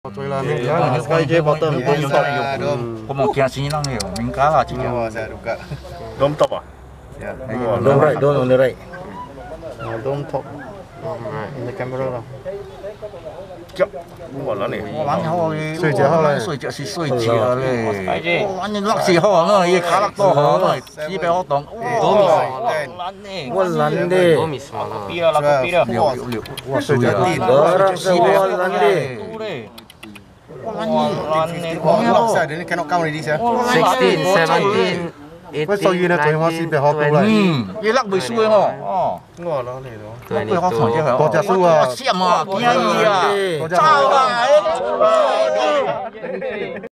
最啦，明家sekali je bottom dom top. Kau mau kian sini nang yo, mingga lah cik. Saya duga. Dom top ah? Ya. Dome right, dome on the right. Dom top. In the camera lah. Chậm. Không còn nó này. Lăn hao đi. 睡觉好嘞。 睡觉是睡觉嘞。哇，你落是好呢，伊卡拉多好呢，几百好动。 Wall lande. Wah, sudah. Orang semua lande. Dia ni cannot count already sir. 16, 17, 喂，所以呢，最好是别好多啦。 伊落袂输的吼。哦。 我攞嚟咯。 落袂好看些多隻輸啊！ 閃啊！驚伊啊！走啊！